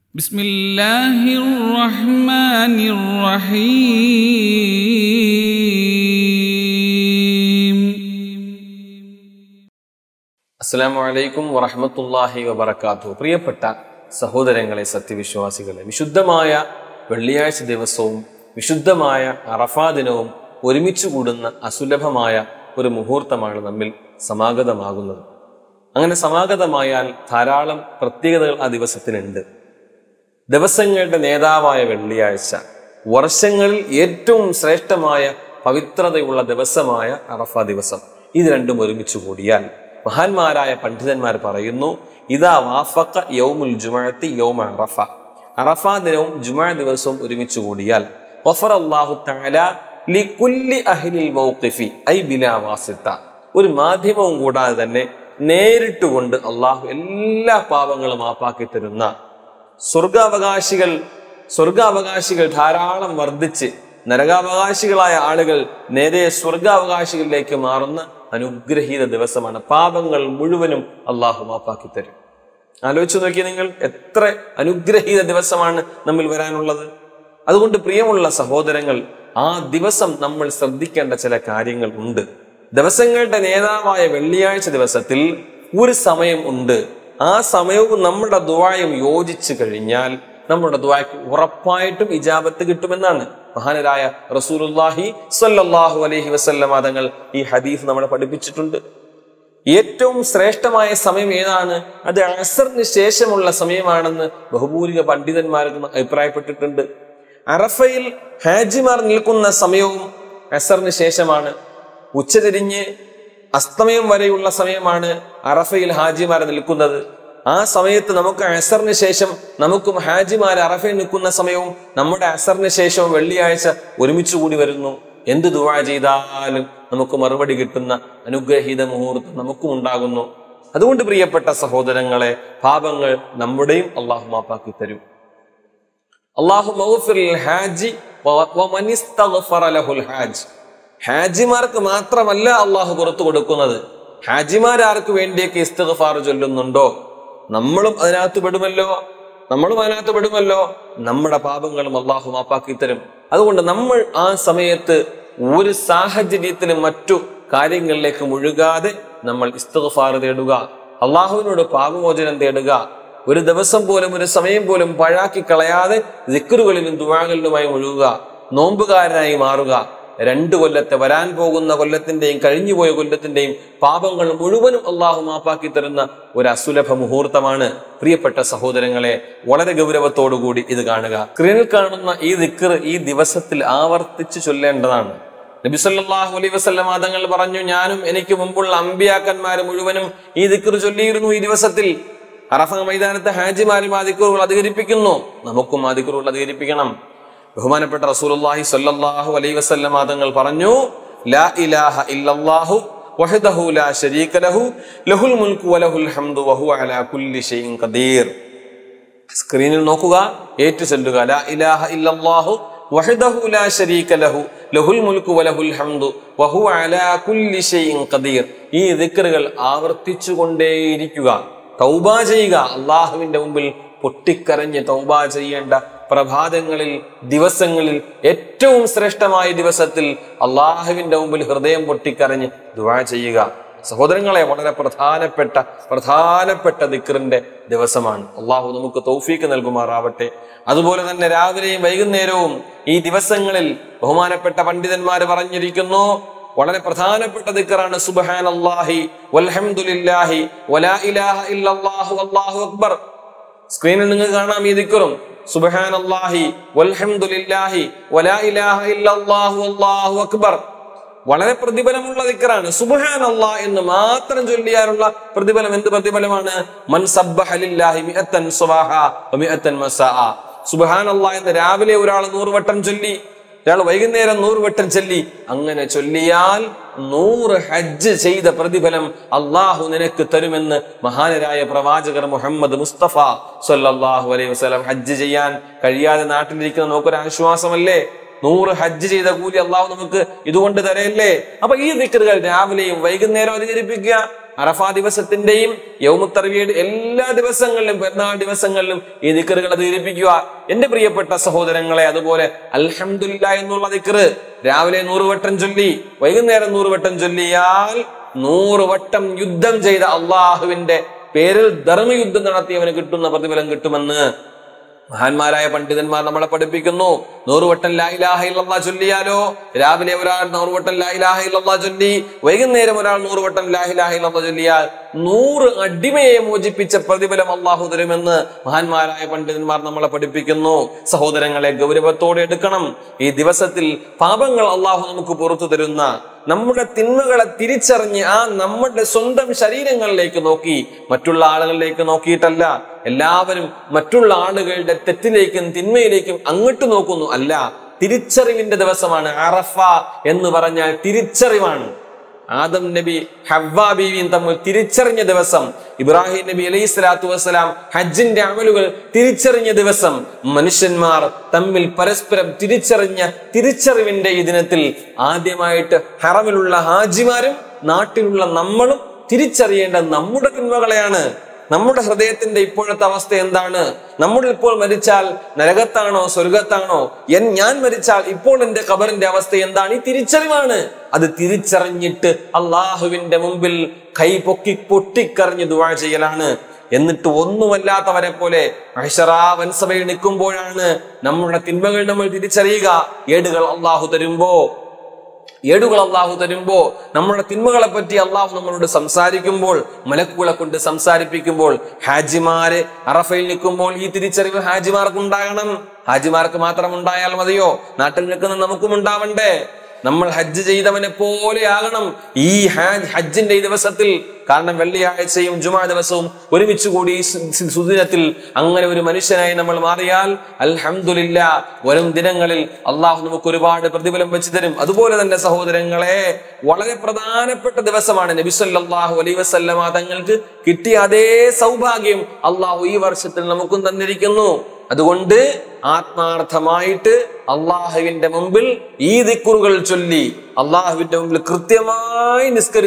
بسم الله الرحمن الرحيم. അസ്സലാമു അലൈക്കും വറഹ്മത്തുള്ളാഹി വബറകാതുഹു. പ്രിയപ്പെട്ട സഹോദരങ്ങളെ, സത്യവിശ്വാസികളെ, വിശുദ്ധമായ വെള്ളിയാഴ്ച ദിവസവും വിശുദ്ധമായ അറഫാ ദിനവും ഒരുമിച്ച് കൂടുന്ന അസുലഭമായ ഒരു മുഹൂർത്തമാണ് നമ്മിൽ സമാഗതമാകുന്നത്. അങ്ങനെ സമാഗതമായാൽ ധാരാളം പ്രത്യേകതകൾ ആ ദിവസത്തിനുണ്ട്. ദിവസങ്ങളുടെ നേതാവായ വെള്ളിയാഴ്ച, വർഷങ്ങളിൽ ഏറ്റവും ശ്രേഷ്ഠമായ പവിത്രതയുള്ള ദിവസമായ അറഫാ ദിവസം, ഇത് രണ്ടും ഒരുമിച്ച് കൂടിയാൽ മഹാന്മാരായ പണ്ഡിതന്മാർ പറയുന്നു, ഇദാ വാഫഖ യൗമുൽ ജുമുഅത്തി യൗമ അറഫ, അറഫാ ദിനവും ജുമുഅ ദിവസവും ഒരുമിച്ച് കൂടിയാൽ ഗഫറല്ലാഹു തആല ലികുല്ലി അഹ്ലിൽ മൗഖിഫി ഐ ബിലാ വാസിത്ത, ഒരു മാധ്യമവും കൂടാതെ തന്നെ നേരിട്ടുകൊണ്ട് അള്ളാഹു എല്ലാ പാപങ്ങളും മാപ്പാക്കി തരുന്ന സ്വർഗാവകാശികൾ ധാരാളം വർദ്ധിച്ച് നരകാവകാശികളായ ആളുകൾ നേരെ സ്വർഗാവകാശികളിലേക്ക് മാറുന്ന അനുഗ്രഹീത ദിവസമാണ്. പാപങ്ങൾ മുഴുവനും അള്ളാഹു മാപ്പാക്കി തരും. ആലോചിച്ചു നോക്കിയ നിങ്ങൾ, എത്ര അനുഗ്രഹീത ദിവസമാണ് നമ്മിൽ വരാനുള്ളത്. അതുകൊണ്ട് പ്രിയമുള്ള സഹോദരങ്ങൾ, ആ ദിവസം നമ്മൾ ശ്രദ്ധിക്കേണ്ട ചില കാര്യങ്ങൾ ഉണ്ട്. ദിവസങ്ങളുടെ നേതാവായ വെള്ളിയാഴ്ച ദിവസത്തിൽ ഒരു സമയം ഉണ്ട്. ആ സമയവും നമ്മുടെ ദുആയും യോജിച്ചു കഴിഞ്ഞാൽ നമ്മുടെ ദുആയ്ക്ക് ഉറപ്പായിട്ടും ഇജാബത്ത് കിട്ടുമെന്നാണ് മഹാനരായ റസൂലുള്ളാഹി സ്വല്ലല്ലാഹു അലൈഹി വസല്ലം തങ്ങൾ ഈ ഹദീസ് നമ്മളെ പഠിപ്പിച്ചിട്ടുണ്ട്. ഏറ്റവും ശ്രേഷ്ഠമായ സമയം ഏതാണ്? അത് അസറിന് ശേഷമുള്ള സമയമാണെന്ന് ബഹുഭൂരിക പണ്ഡിതന്മാർക്ക് അഭിപ്രായപ്പെട്ടിട്ടുണ്ട്. അറഫയിൽ ഹാജിമാർ നിൽക്കുന്ന സമയവും അസറിന് ശേഷമാണ്. ഉച്ചതിരിഞ്ഞ് അസ്തമയം വരെയുള്ള സമയമാണ് അറഫയിൽ ഹാജിമാർ നിൽക്കുന്നത്. ആ സമയത്ത് നമുക്ക് അസറിന് ശേഷം നമുക്കും ഹാജിമാർ അറഫയിൽ നിൽക്കുന്ന സമയവും നമ്മുടെ അസറിന് ശേഷവും വെള്ളിയാഴ്ച ഒരുമിച്ച് കൂടി വരുന്നു. എന്ത് ദുആ ചെയ്താലും നമുക്ക് മറുപടി കിട്ടുന്ന അനുഗ്രഹീത മുഹൂർത്തം നമുക്കും ഉണ്ടാകുന്നു. അതുകൊണ്ട് പ്രിയപ്പെട്ട സഹോദരങ്ങളെ, പാപങ്ങൾ നമ്മുടെയും അള്ളാഹു മാപ്പാക്കി തരും. അല്ലാഹു മഗ്ഫിറിൽ ഹാജി വമൻ ഇസ്തഗ്ഫറ ലഹുൽ ഹാജ്, ഹാജിമാർക്ക് മാത്രമല്ല അള്ളാഹു പുറത്തു കൊടുക്കുന്നത്. ഹാജിമാരാർക്ക് വേണ്ടിയൊക്കെ ഇസ്തിഗ്ഫാർ ചൊല്ലുന്നുണ്ടോ, നമ്മളും അതിനകത്ത് പെടുമല്ലോ. നമ്മുടെ പാപങ്ങളും അള്ളാഹു മാപ്പാക്കി തരും. അതുകൊണ്ട് നമ്മൾ ആ സമയത്ത് ഒരു സാഹചര്യത്തിലും മറ്റു കാര്യങ്ങളിലേക്ക് മുഴുകാതെ നമ്മൾ ഇസ്തിഗ്ഫാർ തേടുക, അള്ളാഹുവിനോട് പാപമോചനം തേടുക. ഒരു ദിവസം പോലും ഒരു സമയം പോലും പഴാക്കി കളയാതെ ദിക്റുകളിലും ദുആകളിലുമായി മുഴുകുക, നോമ്പുകാരനായി മാറുക. 2 കൊല്ലത്തെ, വരാൻ പോകുന്ന കൊല്ലത്തിന്റെയും കഴിഞ്ഞുപോയ കൊല്ലത്തിന്റെയും പാപങ്ങൾ മുഴുവനും അള്ളാഹു മാപ്പാക്കി തരുന്ന ഒരു അസുലഭ മുഹൂർത്തമാണ്. പ്രിയപ്പെട്ട സഹോദരങ്ങളെ, വളരെ ഗൗരവത്തോടുകൂടി ഇത് കാണുക. സ്ക്രീനിൽ കാണുന്ന ഈ ദിക്ർ ഈ ദിവസത്തിൽ ആവർത്തിച്ച് ചൊല്ലേണ്ടതാണ്. നബി സല്ലല്ലാഹു അലൈഹി വസല്ലം തങ്ങൾ പറഞ്ഞു, ഞാനും എനിക്ക് മുമ്പുള്ള അമ്പിയാക്കന്മാർ മുഴുവനും ഈ ദിക്ർ ചൊല്ലിയിരുന്നു. ഈ ദിവസത്തിൽ അറഫ മൈതാനത്തെ ഹാജിമാരും ആ ദിക്റുകൾ അധികരിപ്പിക്കുന്നു. നമുക്കും ആ ദിക്റുകൾ അധികരിപ്പിക്കണം. ബഹുമാനപ്പെട്ട റസൂലുള്ളാഹി സ്വല്ലല്ലാഹു അലൈഹി വസല്ലം തങ്ങൾ പറഞ്ഞു, ലാ ഇലാഹ ഇല്ലല്ലാഹു വഹ്ദഹു ലാ ശരീക ലഹു ലഹുൽ മുൽക്കു വലഹുൽ ഹംദു വഹുവ അലാ കുല്ലി ഷൈഇൻ ഖദീർ. സ്ക്രീനിൽ നോക്കുക, ഏറ്റു ചൊല്ലുക, ലാ ഇലാഹ ഇല്ലല്ലാഹു വഹ്ദഹു ലാ ശരീക ലഹു ലഹുൽ മുൽക്കു വലഹുൽ ഹംദു വഹുവ അലാ കുല്ലി ഷൈഇൻ ഖദീർ. ഈ ദിക്റുകൾ ആവർത്തിച്ചു കൊണ്ടേയിരിക്കുക. തൗബ ചെയ്യുക. അള്ളാഹുവിന്റെ മുമ്പിൽ പൊട്ടിക്കരഞ്ഞ് തൗബ ചെയ്യേണ്ട പ്രഭാതങ്ങളിൽ, ദിവസങ്ങളിൽ, ഏറ്റവും ശ്രേഷ്ഠമായ ദിവസത്തിൽ അള്ളാഹുവിന്റെ മുമ്പിൽ ഹൃദയം പൊട്ടിക്കരഞ്ഞ് ദുആ ചെയ്യുക. സഹോദരങ്ങളെ, വളരെ പ്രധാനപ്പെട്ട ദിക്റിന്റെ ദിവസമാണ്. അള്ളാഹു നമുക്ക് തൗഫീക്ക് നൽകുമാറാവട്ടെ. അതുപോലെ തന്നെ രാവിലെയും വൈകുന്നേരവും ഈ ദിവസങ്ങളിൽ ബഹുമാനപ്പെട്ട പണ്ഡിതന്മാർ പറഞ്ഞിരിക്കുന്നു, വളരെ പ്രധാനപ്പെട്ട ദിക്റാണ് സുബ്ഹാനല്ലാഹി വൽഹംദുലില്ലാഹി വലാ ഇലാഹ ഇല്ലല്ലാഹു വല്ലാഹു അക്ബർ. സ്ക്രീനിൽ നിങ്ങൾക്ക് കാണാം ഈ ദിക്റും, സുബ്ഹാനല്ലാഹി വൽഹംദുലില്ലാഹി വലാ ഇലാഹ ഇല്ലല്ലാഹു വല്ലാഹു അക്ബർ. വളരെ പ്രതിഫലമുള്ള ദിക്റാണ്. സുബ്ഹാനല്ലാഹ് എന്ന് മാത്രം ചൊല്ലിയാലുള്ള പ്രതിഫലം എന്ത് പ്രതിഫലമാണ്? മൻ സബ്ബഹ ലില്ലാഹി മിഅത്തൻ സുബഹ വമിഅത്തൻ മസാഅ. സുബ്ഹാനല്ലാഹ് എന്ന് രാവിലെ ഒരാൾ 100 വട്ടം ചൊല്ലി, ഒരാൾ വൈകുന്നേരം 100 വട്ടം ചൊല്ലി. അങ്ങനെ ചൊല്ലിയാൽ 100 ഹജ്ജ് ചെയ്ത പ്രതിഫലം അള്ളാഹു നിനക്ക് തരുമെന്ന് മഹാനരായ പ്രവാചകർ മുഹമ്മദ് മുസ്തഫ സ്വല്ലല്ലാഹു അലൈഹി വസല്ലം. ഹജ്ജ് ചെയ്യാൻ കഴിയാതെ നാട്ടിലിരിക്കുന്ന നമുക്കൊരു ആശ്വാസമല്ലേ? 100 ഹജ്ജ് ചെയ്ത കൂലി അള്ളാഹു നമുക്ക് ഇതുകൊണ്ട് തരയല്ലേ? അപ്പൊ ഈ ദിക്റുകൾ രാവിലെയും വൈകുന്നേരം അധികരിപ്പിക്കുക. അറഫാ ദിവസത്തിന്റെയും യൗമുത് തർവിയയുടെ എല്ലാ ദിവസങ്ങളിലും പെരുന്നാൾ ദിവസങ്ങളിലും ഈ ദിക്റുകൾ അധികരിപ്പിക്കുക എന്റെ പ്രിയപ്പെട്ട സഹോദരങ്ങളെ. അതുപോലെ അൽഹംദുലില്ലാഹ് എന്നുള്ള ദിക്റ് രാവിലെ 100 വട്ടം ചൊല്ലി വൈകുന്നേരം 100 വട്ടം ചൊല്ലിയാൽ 100 വട്ടം യുദ്ധം ചെയ്ത അള്ളാഹുവിന്റെ പേരിൽ ധർമ്മയുദ്ധം നടത്തിയവന് കിട്ടുന്ന പ്രതിഫലം കിട്ടുമെന്ന് മഹാന്മാരായ പണ്ഡിതന്മാർ നമ്മളെ പഠിപ്പിക്കുന്നു. 100 വട്ടം ലാ ഇലാഹ ഇല്ലല്ലാഹ് ചൊല്ലിയാലോ, രാവിലെ ഒരാൾ 100 വട്ടം ലാ ഇലാഹ ഇല്ലല്ലാഹ് ചൊല്ലി വൈകുന്നേരം ഒരാൾ 100 വട്ടം ലാ ഇലാഹ ഇല്ലല്ലാഹ് ചൊല്ലിയാൽ 100 അടിമയെ മോചിപ്പിച്ച പ്രതിഫലം അള്ളാഹു തരുമെന്ന് മഹാന്മാരായ പണ്ഡിതന്മാർ നമ്മളെ പഠിപ്പിക്കുന്നു. സഹോദരങ്ങളെ, ഗൗരവത്തോടെ എടുക്കണം. ഈ ദിവസത്തിൽ പാപങ്ങൾ അള്ളാഹു നമുക്ക് പുറത്തു തരുന്ന, നമ്മുടെ തിന്മകളെ തിരിച്ചറിഞ്ഞ് ആ നമ്മുടെ സ്വന്തം ശരീരങ്ങളിലേക്ക് നോക്കി, മറ്റുള്ള ആളുകളിലേക്ക് നോക്കിയിട്ടല്ല. എല്ലാവരും മറ്റുള്ള ആളുകളുടെ തെറ്റിലേക്കും തിന്മയിലേക്കും അങ്ങോട്ട് നോക്കുന്നു. അല്ല, തിരിച്ചറിവിന്റെ ദിവസമാണ് അറഫ എന്ന് പറഞ്ഞാൽ തിരിച്ചറിവാണ്. ആദം നബി ഹവ്വ ബീവിയും തമ്മിൽ തിരിച്ചറിഞ്ഞ ദിവസം, ഇബ്രാഹിം നബി അലൈഹി സ്വലാത്തു വസ്സലാം ഹജ്ജിന്റെ അമലുകൾ തിരിച്ചറിഞ്ഞ ദിവസം, മനുഷ്യന്മാർ തമ്മിൽ പരസ്പരം തിരിച്ചറിഞ്ഞ തിരിച്ചറിവിന്റെ ഈ ദിനത്തിൽ ആദ്യമായിട്ട് ഹറമിലുള്ള ഹാജിമാരും നാട്ടിലുള്ള നമ്മളും തിരിച്ചറിയേണ്ട നമ്മുടെ തിന്മകളെയാണ്. നമ്മുടെ ഹൃദയത്തിന്റെ ഇപ്പോഴത്തെ അവസ്ഥ എന്താണ്? നമ്മൾ ഇപ്പോൾ മരിച്ചാൽ നരകത്താണോ സ്വർഗത്താണോ? ഞാൻ മരിച്ചാൽ ഇപ്പോൾ എന്റെ ഖബറിന്റെ അവസ്ഥ എന്താണ്? ഈ തിരിച്ചറിവാണ്. അത് തിരിച്ചറിഞ്ഞിട്ട് അള്ളാഹുവിന്റെ മുമ്പിൽ കൈ പൊട്ടിക്കറിഞ്ഞ് ദുആ ചെയ്യലാണ്. എന്നിട്ട് ഒന്നുമല്ലാത്തവരെ പോലെ അഹ്ശറാ വൻസഭയിൽ നിൽക്കുമ്പോഴാണ് നമ്മുടെ തിന്മകൾ നമ്മൾ തിരിച്ചറിയുക. ഏടുകൾ അള്ളാഹു തരുമ്പോ നമ്മുടെ തിന്മകളെ പറ്റി അള്ളാഹു നമ്മളോട് സംസാരിക്കുമ്പോൾ, മലക്കുകളെ കൊണ്ട് സംസാരിപ്പിക്കുമ്പോൾ, ഹാജിമാര് അറഫയിൽ നിൽക്കുമ്പോൾ ഈ തിരിച്ചറിവ് ഹാജിമാർക്ക് ഉണ്ടാകണം. ഹാജിമാർക്ക് മാത്രം ഉണ്ടായാൽ മതിയോ? നാട്ടിൽ നിൽക്കുന്ന നമുക്കും ഉണ്ടാവണ്ടേ? നമ്മൾ ഹജ്ജ് ചെയ്തവനെ പോലെ ആകണം ഈ ഹജ്ജിന്റെ ഈ ദിവസത്തിൽ. കാരണം വെള്ളിയാഴ്ചയും ജുമാ ദിവസവും ഒരുമിച്ച് കൂടി സുദിനത്തിൽ അങ്ങനെ ഒരു മനുഷ്യനായി നമ്മൾ മാറിയാൽ അൽഹംദുലില്ലാഹ് വരും ദിനങ്ങളിൽ അള്ളാഹു നമുക്ക് ഒരുപാട് പ്രതിഫലം വെച്ച് തരും. അതുപോലെ തന്നെ സഹോദരങ്ങളെ, വളരെ പ്രധാനപ്പെട്ട ദിവസമാണ്. നബി സല്ലല്ലാഹു അലൈഹി വസല്ലമ തങ്ങൾക്ക് കിട്ടിയ അതേ സൗഭാഗ്യം അള്ളാഹു ഈ വർഷത്തിൽ നമുക്കും തന്നിരിക്കുന്നു. അതുകൊണ്ട് ആത്മാർത്ഥമായിട്ട് അള്ളാഹുവിന്റെ മുമ്പിൽ ഈ ദിക്റുകൾ ചൊല്ലി അള്ളാഹുവിന്റെ മുമ്പിൽ കൃത്യമായി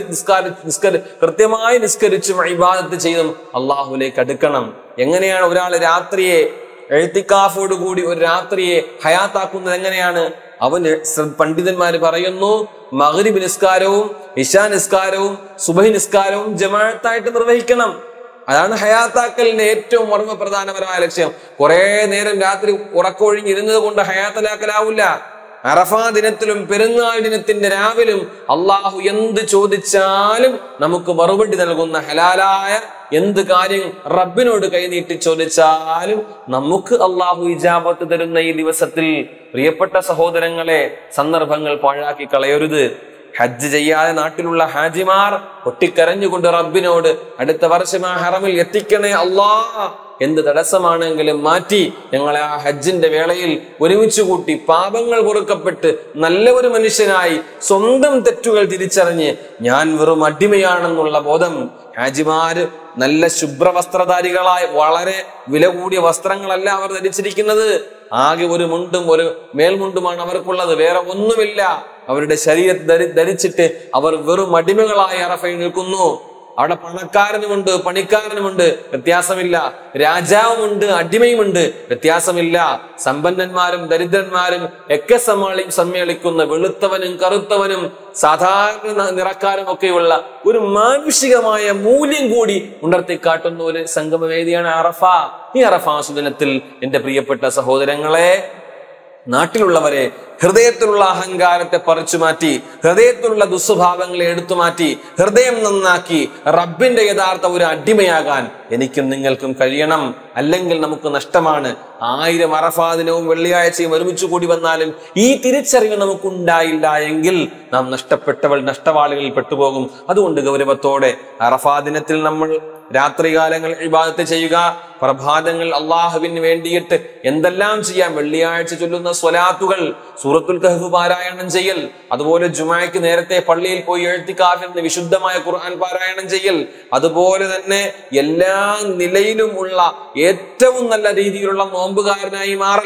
നിസ്കരിച്ചും ഇബാദത്ത് ചെയ്തും അള്ളാഹുവിലേക്ക് അടുക്കണം. എങ്ങനെയാണ് ഒരാൾ രാത്രിയെ എഴുത്തിക്കാഫോട് കൂടി ഒരു രാത്രിയെ ഹയാത്താക്കുന്നത്? എങ്ങനെയാണ്? അവന് പണ്ഡിതന്മാര് പറയുന്നു, മഗ്രിബ് നിസ്കാരവും ഇശാ നിസ്കാരവും സുബഹി നിസ്കാരവും ജമാഅത്തായിട്ട് നിർവഹിക്കണം. അതാണ് ഹയാത്താക്കലിന്റെ ഏറ്റവും മർമ്മപ്രധാനപരമായ ലക്ഷ്യം. കുറെ നേരം രാത്രി ഉറക്കൊഴിഞ്ഞിരുന്നത് കൊണ്ട് ഹയാത്തലാക്കലാവില്ല. അറഫാ ദിനത്തിലും പെരുന്നാൾ ദിനത്തിന്റെ രാവിലും അള്ളാഹു എന്ത് ചോദിച്ചാലും നമുക്ക് മറുപടി നൽകുന്ന ഹലാലായ എന്ത് കാര്യം റബ്ബിനോട് കൈനീട്ടി ചോദിച്ചാലും നമുക്ക് അള്ളാഹു ഇജാബത്ത് തരുന്ന ഈ ദിവസത്തിൽ പ്രിയപ്പെട്ട സഹോദരങ്ങളെ, സന്ദർഭങ്ങൾ പാഴാക്കി കളയരുത്. ഹജ്ജ് ചെയ്യാതെ നാട്ടിലുള്ള ഹാജിമാർ പൊട്ടിക്കരഞ്ഞുകൊണ്ട് റബ്ബിനോട് അടുത്ത വർഷം ആ ഹറമിൽ എത്തിക്കണേ അല്ലാഹ്, എന്ത് തടസ്സമാണെങ്കിലും മാറ്റി ഞങ്ങളെ ആ ഹജ്ജിന്റെ വേളയിൽ ഒരുമിച്ച് കൂട്ടി പാപങ്ങൾ പൊറുക്കപ്പെട്ട് നല്ല ഒരു മനുഷ്യനായി സ്വന്തം തെറ്റുകൾ തിരിച്ചറിഞ്ഞ് ഞാൻ വെറും അടിമയാണെന്നുള്ള ബോധം. ഹാജിമാര് നല്ല ശുഭ്രവസ്ത്രധാരികളായ വളരെ വില കൂടിയ വസ്ത്രങ്ങളല്ല അവർ ധരിച്ചിരിക്കുന്നത്. ആകെ ഒരു മുണ്ടും ഒരു മേൽമുണ്ടുമാണ് അവർക്കുള്ളത്, വേറെ ഒന്നുമില്ല. അവരുടെ ശരീരത്തെ ധരിച്ചിട്ട് അവർ വെറും അടിമകളായി അറഫയിൽ നിൽക്കുന്നു. അവിടെ പണക്കാരനുമുണ്ട് പണിക്കാരനുമുണ്ട്, വ്യത്യാസമില്ല. രാജാവുമുണ്ട് അടിമയുമുണ്ട്, വ്യത്യാസമില്ല. സമ്പന്നന്മാരും ദരിദ്രന്മാരും ഒക്കെ സമ്മേളിക്കുന്ന വെളുത്തവനും കറുത്തവനും സാധാരണ നിറക്കാരും ഒക്കെയുള്ള ഒരു മാനുഷികമായ മൂല്യം കൂടി ഉണർത്തിക്കാട്ടുന്ന ഒരു സംഗമവേദിയാണ് അറഫ. ഈ അറഫാ സുദിനത്തിൽ എന്റെ പ്രിയപ്പെട്ട സഹോദരങ്ങളെ, നാട്ടിലുള്ളവരെ, ഹൃദയത്തിലുള്ള അഹങ്കാരത്തെ പറിച്ചു മാറ്റി ഹൃദയത്തിലുള്ള ദുസ്വഭാവങ്ങളെ എടുത്തു മാറ്റി ഹൃദയം നന്നാക്കി റബ്ബിന്റെ യഥാർത്ഥ ഒരു അടിമയാകാൻ എനിക്കും നിങ്ങൾക്കും കഴിയണം. അല്ലെങ്കിൽ നമുക്ക് നഷ്ടമാണ്. 1000 അറഫാ ദിനവും വെള്ളിയാഴ്ചയും ഒരുമിച്ച് കൂടി വന്നാലും ഈ തിരിച്ചറിവ് നമുക്കുണ്ടായില്ല എങ്കിൽ നാം നഷ്ടവാളികളിൽ പെട്ടുപോകും. അതുകൊണ്ട് ഗൗരവത്തോടെ അറഫാ ദിനത്തിൽ നമ്മൾ രാത്രികാലങ്ങൾ ഇബാദത്ത് ചെയ്യുക, പ്രഭാതങ്ങൾ അള്ളാഹുവിന് വേണ്ടിയിട്ട് എന്തെല്ലാം ചെയ്യാം. വെള്ളിയാഴ്ച ചൊല്ലുന്ന സ്വലാത്തുകൾ, സൂറത്തുൽ കഹ്ഫ് പാരായണം ചെയ്യൽ, അതുപോലെ ജുമായ്ക്ക് നേരത്തെ പള്ളിയിൽ പോയി എഴുത്തിക്കാഫിന് വിശുദ്ധമായ ഖുർആൻ പാരായണം ചെയ്യൽ, അതുപോലെ തന്നെ എല്ലാ നിലയിലും ഉള്ള ഏറ്റവും നല്ല രീതിയിലുള്ള നോമ്പുകാരനായി മാറൽ,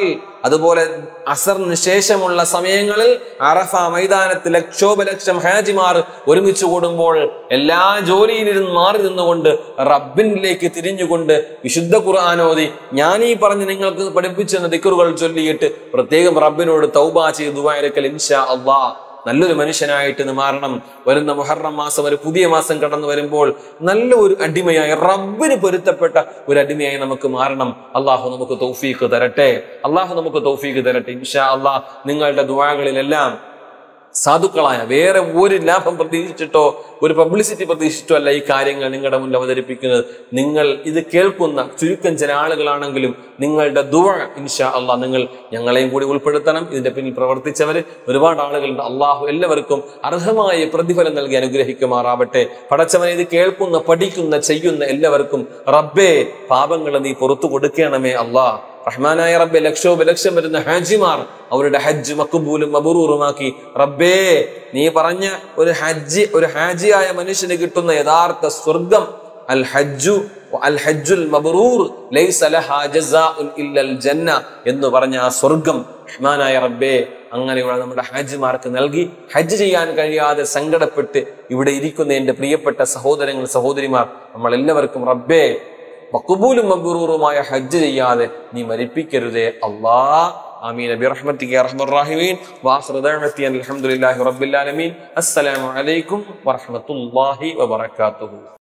അതുപോലെ അസറിന് ശേഷമുള്ള സമയങ്ങളിൽ അറഫ മൈതാനത്ത് ലക്ഷോപലക്ഷം ഹാജിമാർ ഒരുമിച്ച് കൂടുമ്പോൾ എല്ലാ ജോലിയിൽ നിന്ന് മാറി നിന്നുകൊണ്ട് റബ്ബിനിലേക്ക് തിരിഞ്ഞുകൊണ്ട് വിശുദ്ധ ഖുർആൻ ഓതി ഞാൻ ഈ പറഞ്ഞ് നിങ്ങൾക്ക് പഠിപ്പിച്ചെന്ന ദിക്റുകൾ ചൊല്ലിയിട്ട് പ്രത്യേകം റബ്ബിനോട് തൗബ ചെയ്ത് ദുആ ഇരക്കൽ ഇൻഷാ അല്ലാഹ് നല്ലൊരു മനുഷ്യനായിട്ട് മാറണം. വരുന്ന മുഹറം മാസം, ഒരു പുതിയ മാസം കടന്നു വരുമ്പോൾ നല്ല ഒരു അടിമയായി, റബ്ബിന് പൊരുത്തപ്പെട്ട ഒരു അടിമയായി നമുക്ക് മാറണം. അള്ളാഹു നമുക്ക് തൗഫീഖ് തരട്ടെ. ഇൻഷാ അല്ലാഹ് നിങ്ങളുടെ ദുആകളിലെല്ലാം സാധുക്കളായ, വേറെ ഒരു ലാഭം പ്രതീക്ഷിച്ചിട്ടോ ഒരു പബ്ലിസിറ്റി പ്രതീക്ഷിച്ചിട്ടോ അല്ല ഈ കാര്യങ്ങൾ നിങ്ങളുടെ മുന്നിൽ അവതരിപ്പിക്കുന്നത്. നിങ്ങൾ ഇത് കേൾക്കുന്ന ചുരുക്കം ചില ആളുകളാണെങ്കിലും നിങ്ങളുടെ ദുആ ഇൻഷാ അല്ലാഹ് നിങ്ങൾ ഞങ്ങളെയും കൂടി ഉൾപ്പെടുത്തണം. ഇതിന്റെ പിന്നിൽ പ്രവർത്തിച്ചവർ ഒരുപാട് ആളുകളുണ്ട്. അള്ളാഹു എല്ലാവർക്കും അർഹമായ പ്രതിഫലം നൽകി അനുഗ്രഹിക്കുമാറാവട്ടെ. പടച്ചവനെ, ഇത് കേൾക്കുന്ന, പഠിക്കുന്ന, ചെയ്യുന്ന എല്ലാവർക്കും റബ്ബേ പാപങ്ങൾ നീ പുറത്തു കൊടുക്കണമേ. അല്ലാഹ് റഹ്മാനായ റബ്ബെ, ലക്ഷോപലക്ഷം വരുന്ന ഹാജിമാർ അവരുടെ ഹജ്ജ് മഖ്ബൂലും മബ്റൂറുമാക്കി റബ്ബേ, നീ പറഞ്ഞ ഒരു ഹാജിയായ മനുഷ്യന് കിട്ടുന്ന യഥാർത്ഥ സ്വർഗം അൽ ഹജ്ജുൽ മബ്റൂർ ലൈസ ലഹാ ജസാഉൻ ഇല്ലൽ ജന്ന എന്ന് പറഞ്ഞ ആ സ്വർഗം റഹ്മാനായ റബ്ബേ അങ്ങനെയുള്ള നമ്മുടെ ഹാജിമാർക്ക് നൽകി. ഹജ്ജ് ചെയ്യാൻ കഴിയാതെ സങ്കടപ്പെട്ട് ഇവിടെ ഇരിക്കുന്ന എന്റെ പ്രിയപ്പെട്ട സഹോദരങ്ങൾ, സഹോദരിമാർ, നമ്മൾ എല്ലാവർക്കും റബ്ബേ മഖ്ബൂലും മബ്റൂറുമായ ഹജ്ജ് ചെയ്യാതെ നീ മരിപ്പിക്കരുതേ അല്ലാഹ്. ആമീൻ ബിറഹ്മതിക യാ അർഹമർ റഹീമീൻ. വആഖിറു ദഅവതി അൽഹംദുലില്ലാഹി റബ്ബിൽ ആലമീൻ. അസ്സലാമു അലൈക്കും വറഹ്മത്തുള്ളാഹി വബറകാതുഹു.